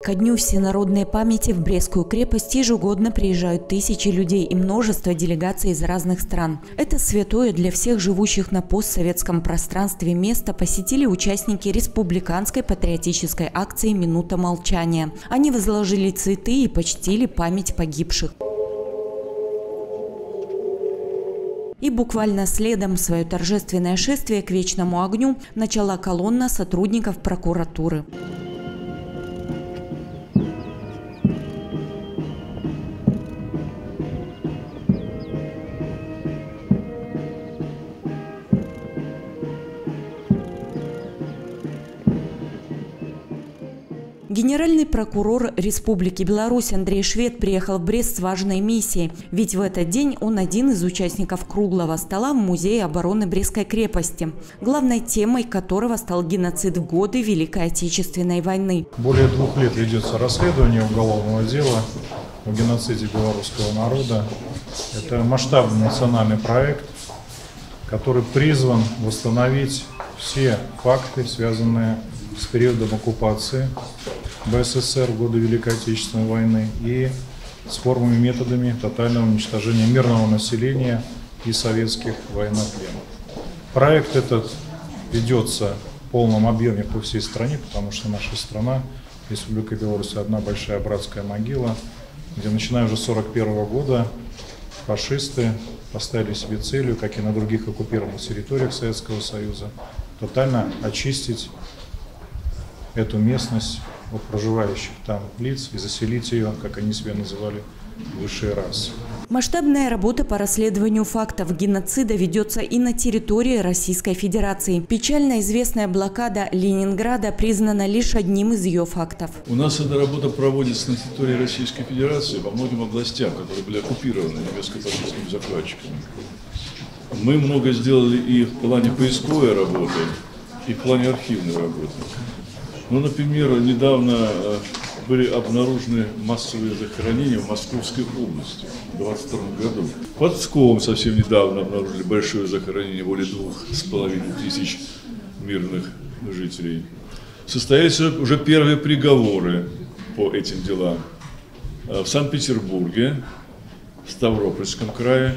Ко дню всенародной памяти в Брестскую крепость ежегодно приезжают тысячи людей и множество делегаций из разных стран. Это святое для всех живущих на постсоветском пространстве место посетили участники республиканской патриотической акции «Минута молчания». Они возложили цветы и почтили память погибших. И буквально следом свое торжественное шествие к вечному огню начала колонна сотрудников прокуратуры. Генеральный прокурор Республики Беларусь Андрей Швед приехал в Брест с важной миссией, ведь в этот день он один из участников круглого стола в Музее обороны Брестской крепости, главной темой которого стал геноцид в годы Великой Отечественной войны. Более 2 лет ведется расследование уголовного дела о геноциде белорусского народа. Это масштабный национальный проект, который призван восстановить все факты, связанные с периодом оккупации БССР в годы Великой Отечественной войны и с формами и методами тотального уничтожения мирного населения и советских военнопленных. Проект этот ведется в полном объеме по всей стране, потому что наша страна, Республика Беларусь, одна большая братская могила, где начиная уже с 1941 года фашисты поставили себе целью, как и на других оккупированных территориях Советского Союза, тотально очистить эту местность от проживающих там лиц и заселить ее, как они себя называли, высшей расы. Масштабная работа по расследованию фактов геноцида ведется и на территории Российской Федерации. Печально известная блокада Ленинграда признана лишь одним из ее фактов. У нас эта работа проводится на территории Российской Федерации по многим областям, которые были оккупированы немецко-фашистскими захватчиками. Мы много сделали и в плане поисковой работы, и в плане архивной работы. Ну, например, недавно были обнаружены массовые захоронения в Московской области в 1922 году. Под Псковом совсем недавно обнаружили большое захоронение, более 2500 мирных жителей. Состоялись уже первые приговоры по этим делам. В Санкт-Петербурге, в Ставропольском крае,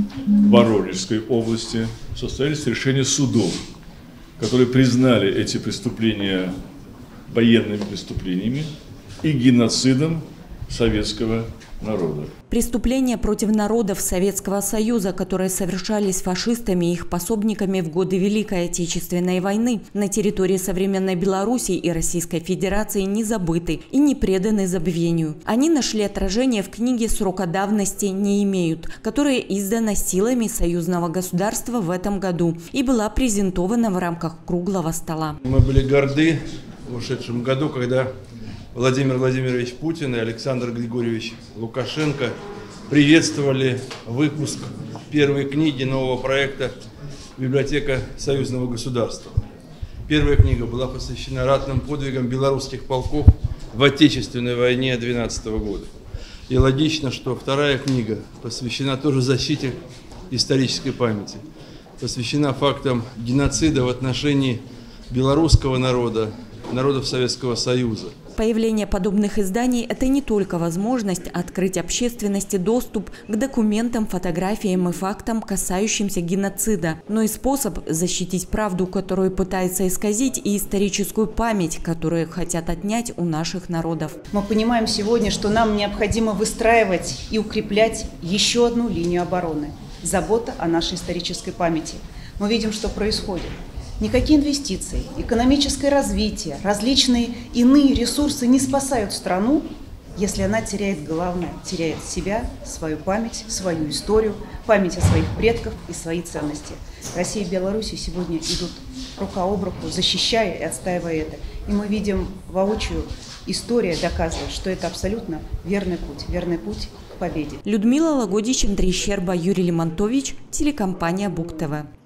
в Воронежской области состоялись решения судов, которые признали эти преступления военными преступлениями и геноцидом советского народа. Преступления против народов Советского Союза, которые совершались фашистами и их пособниками в годы Великой Отечественной войны на территории современной Беларуси и Российской Федерации, не забыты и не преданы забвению. Они нашли отражение в книге «Срока давности не имеют», которая издана силами союзного государства в этом году и была презентована в рамках круглого стола. Мы были горды в ушедшем году, когда Владимир Владимирович Путин и Александр Григорьевич Лукашенко приветствовали выпуск первой книги нового проекта «Библиотека союзного государства». Первая книга была посвящена ратным подвигам белорусских полков в Отечественной войне 1912 года. И логично, что вторая книга посвящена тоже защите исторической памяти, посвящена фактам геноцида в отношении белорусского народа, народов Советского Союза. Появление подобных изданий – это не только возможность открыть общественности доступ к документам, фотографиям и фактам, касающимся геноцида, но и способ защитить правду, которую пытается исказить, и историческую память, которую хотят отнять у наших народов. Мы понимаем сегодня, что нам необходимо выстраивать и укреплять еще одну линию обороны – забота о нашей исторической памяти. Мы видим, что происходит. Никакие инвестиции, экономическое развитие, различные иные ресурсы не спасают страну, если она теряет главное, теряет себя, свою память, свою историю, память о своих предках и свои ценности. Россия и Беларусь сегодня идут рука об руку, защищая и отстаивая это. И мы видим воочию, история доказывает, что это абсолютно верный путь к победе. Людмила Лагодич, Андрей Щерба, Юрий Лемонтович, телекомпания БуК ТВ.